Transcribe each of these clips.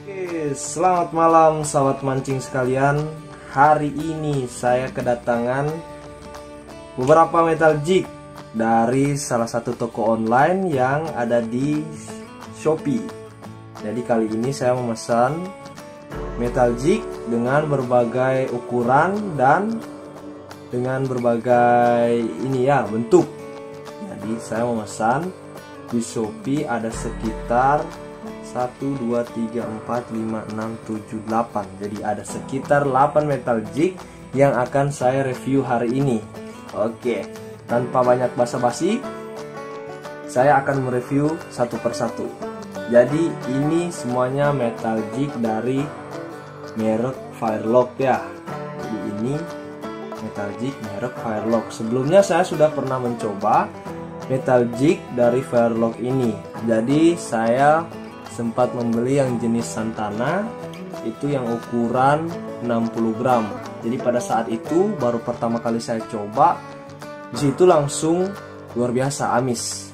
Oke, selamat malam sahabat mancing sekalian. Hari ini saya kedatangan beberapa metal jig dari salah satu toko online yang ada di Shopee. Jadi kali ini saya memesan metal jig dengan berbagai ukuran dan dengan berbagai bentuk. Jadi saya memesan di Shopee ada sekitar 1, 2, 3, 4, 5, 6, 7, 8. Jadi ada sekitar 8 metal jig yang akan saya review hari ini. Oke, tanpa banyak basa-basi, saya akan mereview satu persatu. Jadi ini semuanya metal jig dari merek Firelock ya. Jadi ini metal jig merek Firelock. Sebelumnya saya sudah pernah mencoba metal jig dari Firelock ini. Jadi saya sempat membeli yang jenis Santana, itu yang ukuran 60 gram. Jadi pada saat itu baru pertama kali saya coba, disitu langsung luar biasa amis.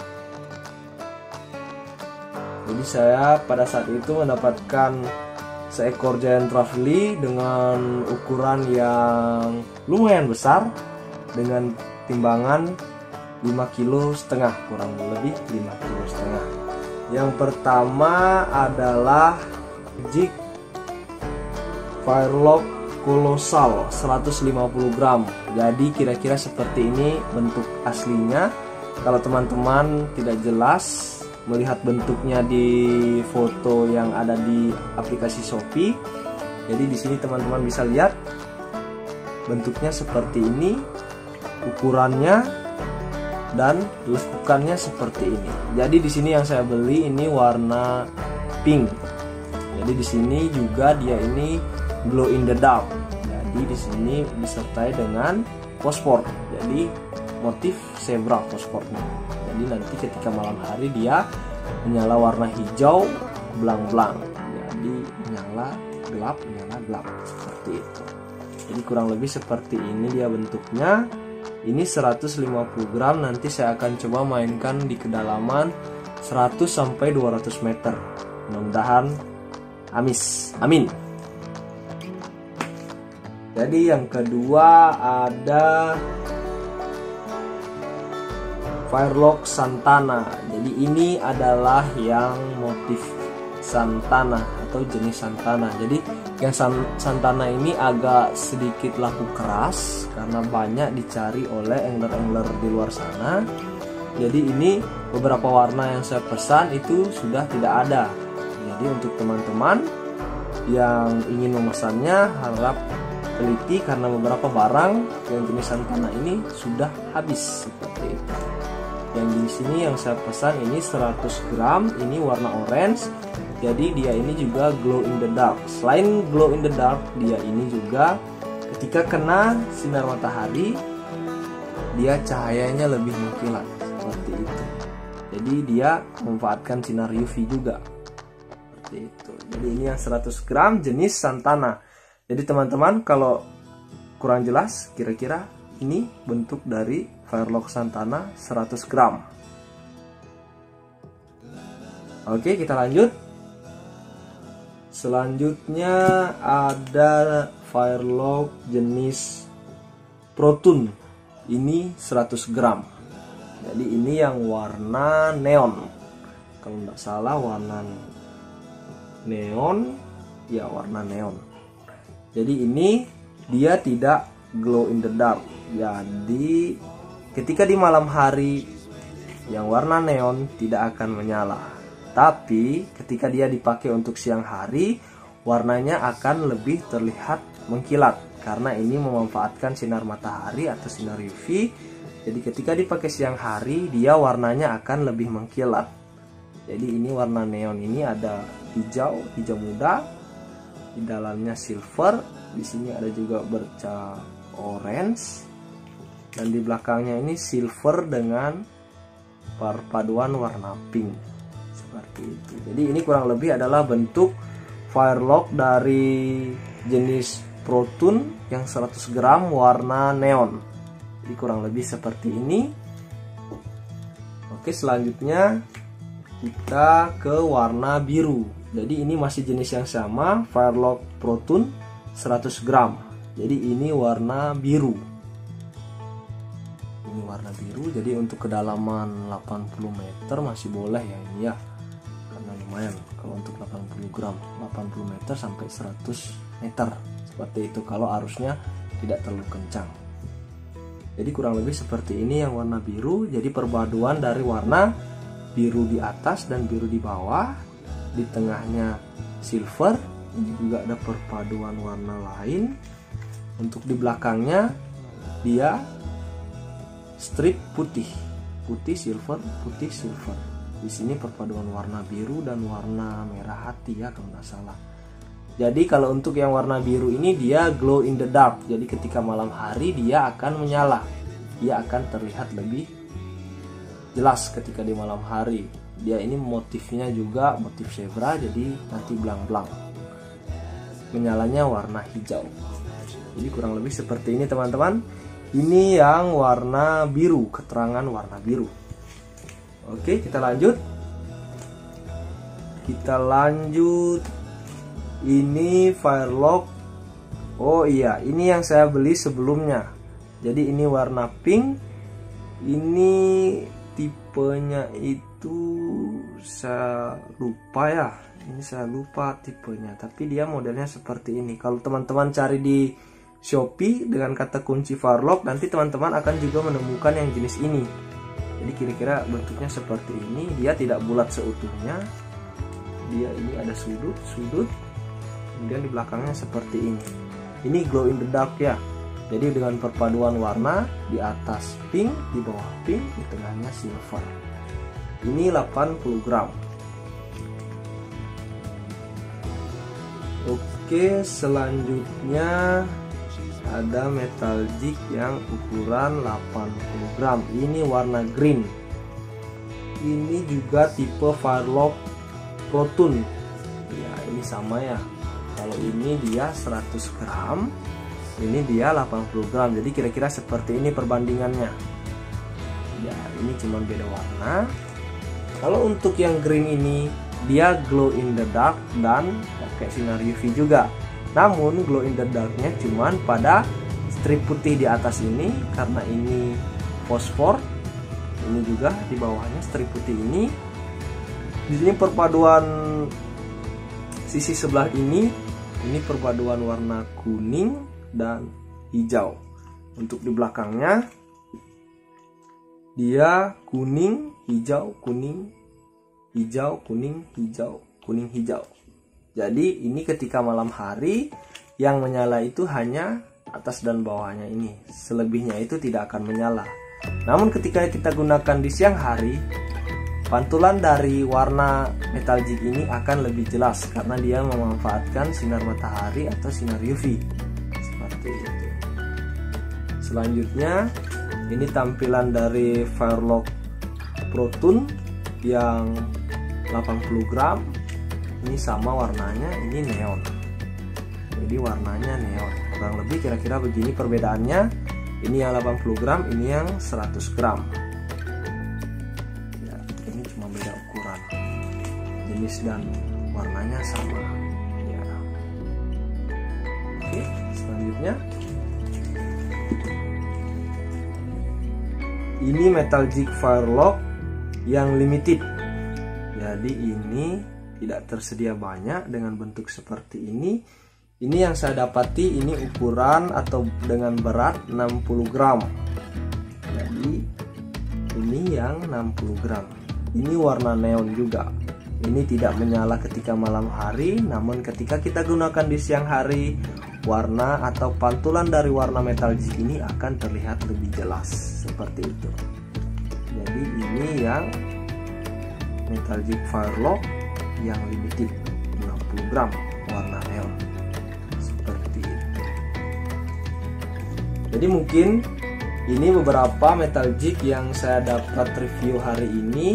Jadi saya pada saat itu mendapatkan seekor Giant Trevally dengan ukuran yang lumayan besar, dengan timbangan 5,5 kg, kurang lebih 5,5 kg. Yang pertama adalah jig Firelock Colossal 150 gram. Jadi kira-kira seperti ini bentuk aslinya. Kalau teman-teman tidak jelas melihat bentuknya di foto yang ada di aplikasi Shopee, jadi di sini teman-teman bisa lihat bentuknya seperti ini, ukurannya dan lekukannya seperti ini. Jadi di sini yang saya beli ini warna pink. Jadi di sini juga dia ini glow in the dark. Jadi di sini disertai dengan fosfor. Jadi motif zebra fosfornya. Jadi nanti ketika malam hari dia menyala warna hijau belang-belang. Jadi menyala gelap seperti itu. Jadi kurang lebih seperti ini dia bentuknya. Ini 150 gram, nanti saya akan coba mainkan di kedalaman 100 sampai 200 meter. Mudah-mudahan amis. Amin. Jadi yang kedua ada Firelock Santana. Jadi ini adalah yang motif Santana atau jenis Santana. Jadi yang Santana ini agak sedikit laku keras karena banyak dicari oleh angler-angler di luar sana. Jadi ini beberapa warna yang saya pesan itu sudah tidak ada. Jadi untuk teman-teman yang ingin memesannya harap teliti karena beberapa barang yang jenis Santana ini sudah habis seperti itu. Yang di sini yang saya pesan ini 100 gram, ini warna orange. Jadi dia ini juga glow in the dark. Selain glow in the dark, dia ini juga ketika kena sinar matahari, dia cahayanya lebih mengkilat seperti itu. Jadi dia memanfaatkan sinar UV juga seperti itu. Jadi ini yang 100 gram jenis Santana. Jadi teman-teman kalau kurang jelas, kira-kira ini bentuk dari Firelock Santana 100 gram. Oke, kita lanjut. Selanjutnya ada Firelock jenis Proton. Ini 100 gram. Jadi ini yang warna neon. Kalau tidak salah warna neon. Ya, warna neon. Jadi ini dia tidak glow in the dark. Jadi ketika di malam hari yang warna neon tidak akan menyala. Tapi ketika dia dipakai untuk siang hari, warnanya akan lebih terlihat mengkilat karena ini memanfaatkan sinar matahari atau sinar UV. Jadi ketika dipakai siang hari, dia warnanya akan lebih mengkilat. Jadi ini warna neon ini ada hijau muda, di dalamnya silver, di sini ada juga bercak orange, dan di belakangnya ini silver dengan perpaduan warna pink. Seperti itu. Jadi ini kurang lebih adalah bentuk Firelock dari jenis Proton yang 100 gram warna neon. Jadi kurang lebih seperti ini. Oke, selanjutnya kita ke warna biru. Jadi ini masih jenis yang sama, Firelock Proton 100 gram. Jadi ini warna biru. Ini warna biru, jadi untuk kedalaman 80 meter masih boleh ya ini ya. Karena lumayan kalau untuk 80 gram, 80 meter sampai 100 meter. Seperti itu kalau arusnya tidak terlalu kencang. Jadi kurang lebih seperti ini yang warna biru. Jadi perpaduan dari warna biru di atas dan biru di bawah, di tengahnya silver. Ini juga ada perpaduan warna lain. Untuk di belakangnya dia strip putih, putih silver, putih silver. Di sini perpaduan warna biru dan warna merah hati ya kalau nggak salah. Jadi kalau untuk yang warna biru ini dia glow in the dark. Jadi ketika malam hari dia akan menyala. Dia akan terlihat lebih jelas ketika di malam hari. Dia ini motifnya juga motif zebra, jadi nanti belang-belang. Menyalanya warna hijau. Jadi kurang lebih seperti ini teman-teman. Ini yang warna biru, keterangan warna biru. Oke, kita lanjut. Ini Firelock. Oh iya, ini yang saya beli sebelumnya. Jadi ini warna pink. Ini tipenya itu saya lupa ya. Ini saya lupa tipenya, tapi dia modelnya seperti ini. Kalau teman-teman cari di Shopee dengan kata kunci Firelock, nanti teman-teman akan juga menemukan yang jenis ini. Jadi kira-kira bentuknya seperti ini. Dia tidak bulat seutuhnya. Dia ini ada sudut-sudut. Kemudian di belakangnya seperti ini. Ini glow in the dark ya. Jadi dengan perpaduan warna, di atas pink, di bawah pink, di tengahnya silver. Ini 80 gram. Oke, selanjutnya ada metal jig yang ukuran 80 gram. Ini warna green. Ini juga tipe Firelock Proton. Ya, ini sama ya. Kalau ini dia 100 gram, ini dia 80 gram. Jadi kira-kira seperti ini perbandingannya. Ya, ini cuma beda warna. Kalau untuk yang green ini, dia glow in the dark dan pakai sinar UV juga. Namun glow in the darknya cuma pada strip putih di atas ini, karena ini fosfor. Ini juga di bawahnya strip putih ini. Di sini perpaduan sisi sebelah ini perpaduan warna kuning dan hijau. Untuk di belakangnya dia kuning, hijau, kuning, hijau, kuning, hijau, kuning, hijau. Jadi ini ketika malam hari yang menyala itu hanya atas dan bawahnya ini. Selebihnya itu tidak akan menyala. Namun ketika kita gunakan di siang hari, pantulan dari warna metal jig ini akan lebih jelas karena dia memanfaatkan sinar matahari atau sinar UV. Seperti itu. Selanjutnya, ini tampilan dari Firelock Proton yang 80 gram. Ini sama warnanya, ini neon. Jadi warnanya neon. Kurang lebih kira-kira begini perbedaannya. Ini yang 80 gram, ini yang 100 gram. Jenis dan warnanya sama ya. Oke, selanjutnya ini metal jig Firelock yang limited. Jadi ini tidak tersedia banyak dengan bentuk seperti ini. Ini yang saya dapati, ini ukuran atau dengan berat 60 gram. Jadi ini yang 60 gram. Ini warna neon juga. Ini tidak menyala ketika malam hari, namun ketika kita gunakan di siang hari, warna atau pantulan dari warna metal jig ini akan terlihat lebih jelas seperti itu. Jadi ini yang metal jig Firelock yang limited 60 gram warna neon seperti itu. Jadi mungkin ini beberapa metal jig yang saya dapat review hari ini.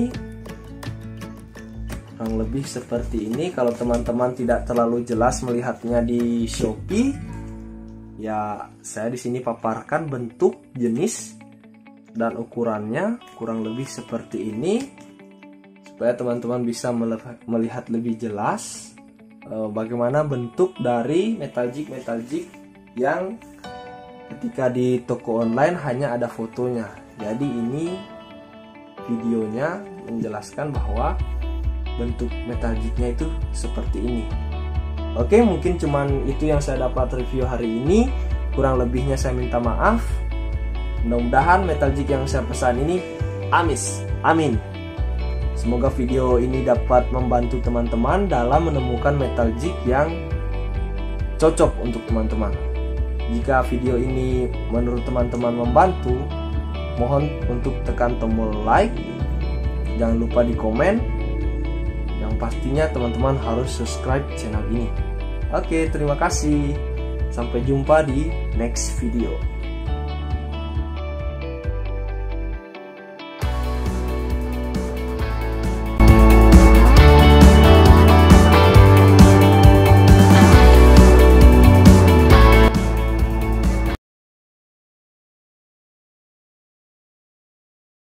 Kurang lebih seperti ini. Kalau teman-teman tidak terlalu jelas melihatnya di Shopee, ya saya di sini paparkan bentuk, jenis, dan ukurannya kurang lebih seperti ini supaya teman-teman bisa melihat lebih jelas. bagaimana bentuk dari metal jig yang ketika di toko online hanya ada fotonya. Jadi ini videonya menjelaskan bahwa bentuk metal jignya itu seperti ini. Oke, mungkin cuman itu yang saya dapat review hari ini. Kurang lebihnya saya minta maaf. Mudah-mudahan metal jig yang saya pesan ini amin. Semoga video ini dapat membantu teman-teman dalam menemukan metal jig yang cocok untuk teman-teman. Jika video ini menurut teman-teman membantu, mohon untuk tekan tombol like. Jangan lupa di komen. Yang pastinya teman-teman harus subscribe channel ini. Oke, terima kasih. Sampai jumpa di next video.